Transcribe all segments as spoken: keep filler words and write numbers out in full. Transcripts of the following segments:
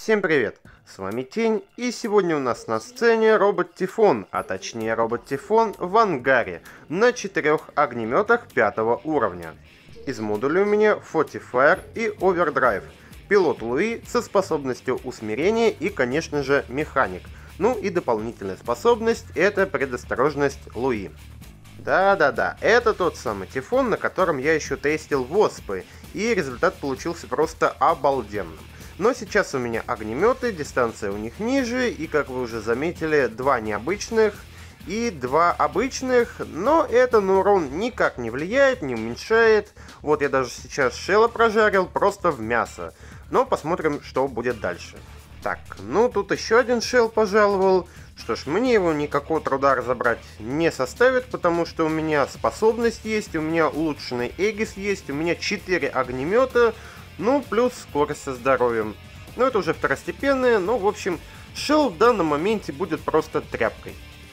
Всем привет! С вами Тень, и сегодня у нас на сцене робот-тифон, а точнее робот-тифон в ангаре на четырех огнеметах пятого уровня. Из модулей у меня Fortifier и Overdrive, пилот Луи со способностью усмирения и, конечно же, механик. Ну и дополнительная способность — это предосторожность Луи. Да-да-да, это тот самый Тифон, на котором я еще тестил Воспы, и результат получился просто обалденным. Но сейчас у меня огнеметы, дистанция у них ниже, и, как вы уже заметили, два необычных и два обычных, но это на урон никак не влияет, не уменьшает. Вот я даже сейчас шелла прожарил просто в мясо, но посмотрим, что будет дальше. Так, ну тут еще один шелл пожаловал. Что ж, мне его никакого труда разобрать не составит, потому что у меня способность есть, у меня улучшенный Эгис есть, у меня четыре огнемета, ну плюс скорость со здоровьем. Ну это уже второстепенное, но в общем, шелл в данном моменте будет просто тряпкой.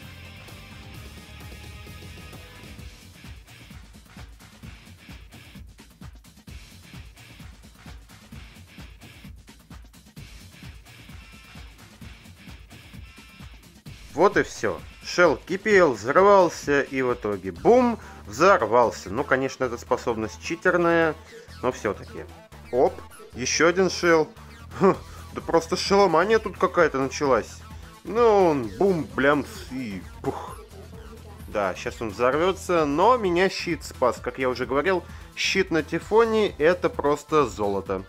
Вот и все. Шелл кипел, взрывался и в итоге бум, взорвался. Ну, конечно, эта способность читерная, но все-таки. Оп, еще один шелл. Хм, да просто шелломания тут какая-то началась. Ну, он бум, блямс и пух. Да, сейчас он взорвется, но меня щит спас. Как я уже говорил, щит на Тифоне — это просто золото.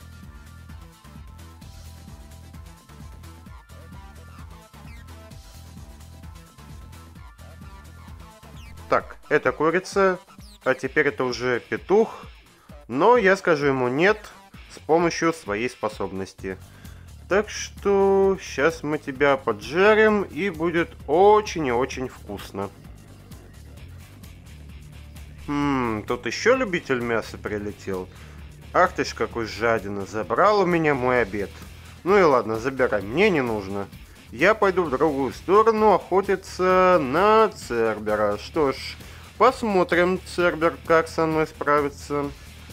Так, это курица, а теперь это уже петух, но я скажу ему нет с помощью своей способности. Так что сейчас мы тебя поджарим, и будет очень и очень вкусно. Хм, тут еще любитель мяса прилетел. Ах ты ж какой жадина, забрал у меня мой обед. Ну и ладно, забирай, мне не нужно. Я пойду в другую сторону охотиться на Цербера. Что ж, посмотрим, Цербер, как со мной справится.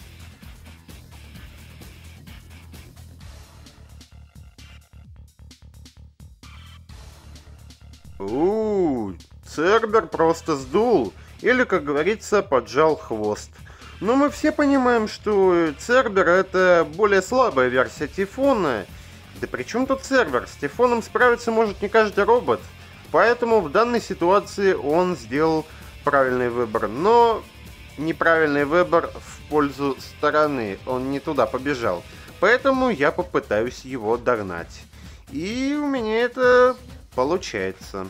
Ууу, Цербер просто сдул. Или, как говорится, поджал хвост. Но мы все понимаем, что Цербер — это более слабая версия Тифона. Да при чем тут Цербер? С Тифоном справиться может не каждый робот. Поэтому в данной ситуации он сделал правильный выбор. Но неправильный выбор в пользу стороны. Он не туда побежал. Поэтому я попытаюсь его догнать. И у меня это получается.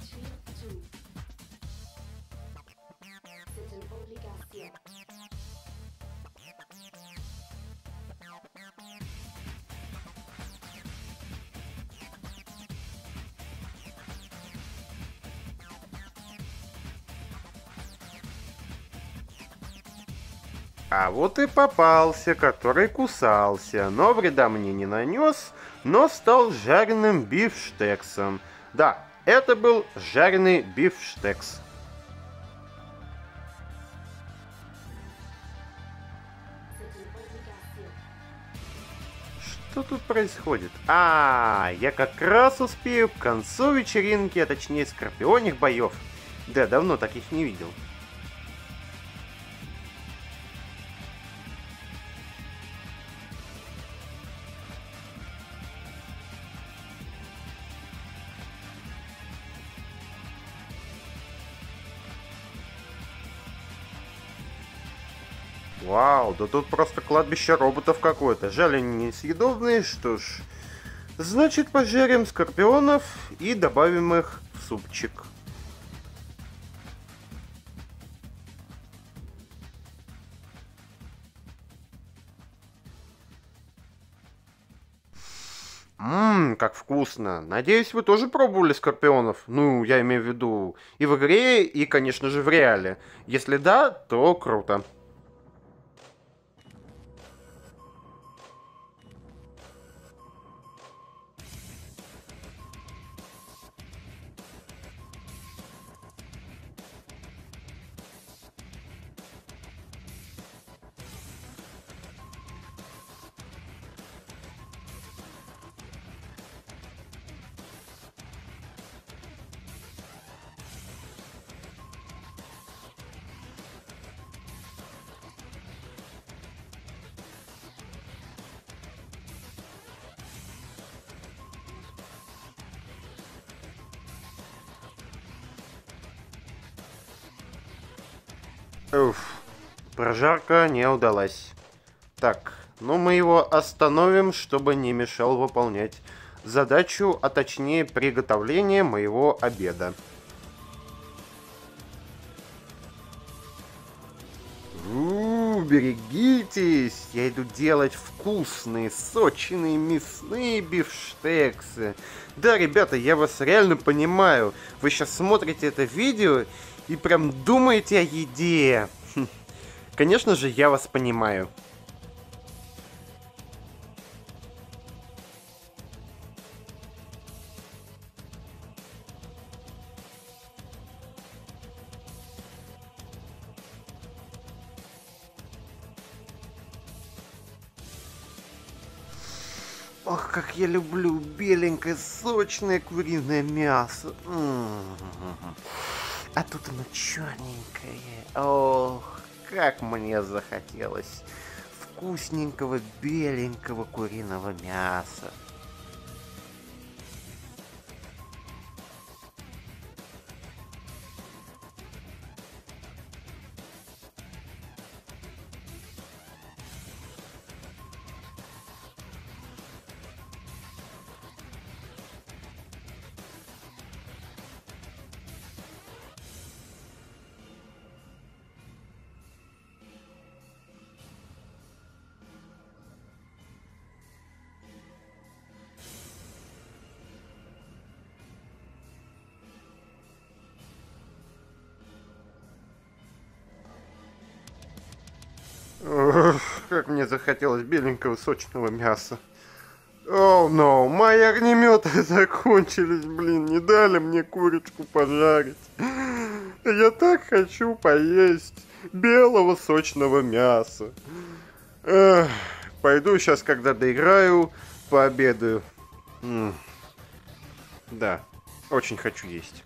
А вот и попался, который кусался, но вреда мне не нанес, но стал жареным бифштексом. Да, это был жареный бифштекс. Что тут происходит? А, я как раз успею к концу вечеринки, а точнее скорпионих боев. Да, давно таких не видел. Вау, да тут просто кладбище роботов какое-то. Жаль, они несъедобные, что ж. Значит, пожарим скорпионов и добавим их в супчик. Ммм, как вкусно. Надеюсь, вы тоже пробовали скорпионов. Ну, я имею в виду и в игре, и, конечно же, в реале. Если да, то круто. Уф, прожарка не удалась. Так, ну мы его остановим, чтобы не мешал выполнять задачу, а точнее приготовление моего обеда. У-у-у, берегитесь, я иду делать вкусные, сочные мясные бифштексы. Да, ребята, я вас реально понимаю. Вы сейчас смотрите это видео и прям думаете о еде. Конечно же, я вас понимаю. Ох, как я люблю беленькое, сочное куриное мясо. М-м-м. А тут оно черненькое. Ох, как мне захотелось вкусненького беленького куриного мяса. Ох, как мне захотелось беленького сочного мяса. О, oh, no, мои огнеметы закончились, блин, не дали мне курочку пожарить. Я так хочу поесть белого сочного мяса. Эх, пойду сейчас, когда доиграю, пообедаю. М-м. Да, очень хочу есть.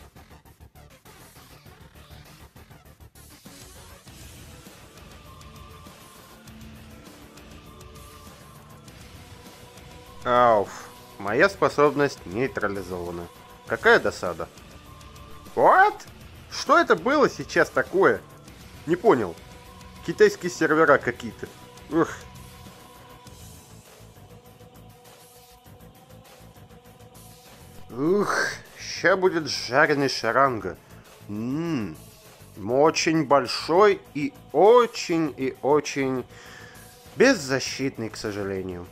Ауф, моя способность нейтрализована. Какая досада. What? Что это было сейчас такое? Не понял. Китайские сервера какие-то. Ух. Ух, ща будет жареный шаранга. Ммм, очень большой и очень и очень беззащитный, к сожалению.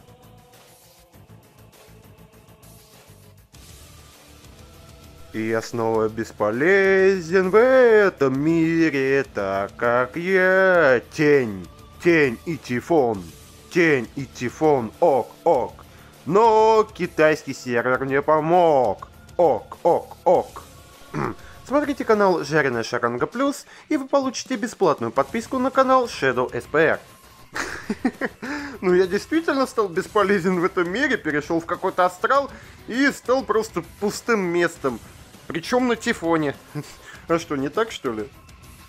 И я снова бесполезен в этом мире, так как я тень, тень и тифон, тень и тифон, ок, ок. Но китайский сервер мне помог, ок, ок, ок. Смотрите канал Жареная Шаранга Плюс, и вы получите бесплатную подписку на канал Shadow эс пи ар. Ну, я действительно стал бесполезен в этом мире, перешел в какой-то астрал и стал просто пустым местом. Причем на тифоне. А что, не так, что ли?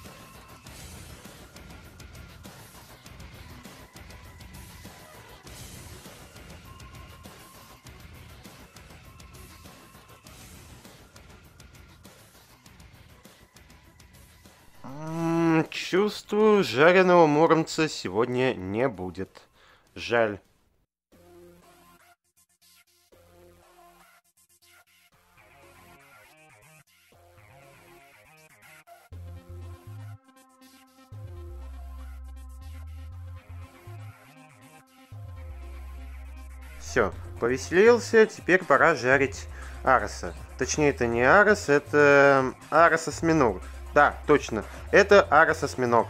М-м, чувствую, жареного муромца сегодня не будет. Жаль. Все, повеселился, теперь пора жарить ароса. Точнее, это не арос, это арос-осьминог. Да, точно, это арос-осьминог.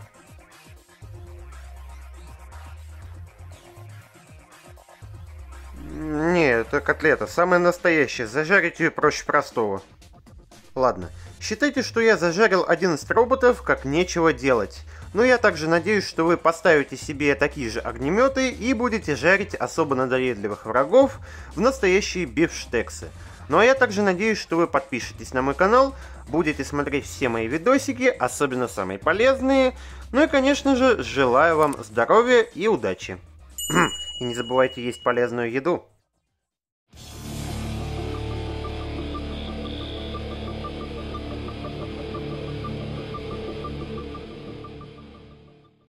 Не, это котлета, самая настоящая, зажарить ее проще простого. Ладно, считайте, что я зажарил одиннадцать роботов, как нечего делать. Но я также надеюсь, что вы поставите себе такие же огнеметы и будете жарить особо надоедливых врагов в настоящие бифштексы. Ну а я также надеюсь, что вы подпишетесь на мой канал, будете смотреть все мои видосики, особенно самые полезные. Ну и конечно же, желаю вам здоровья и удачи. И не забывайте есть полезную еду.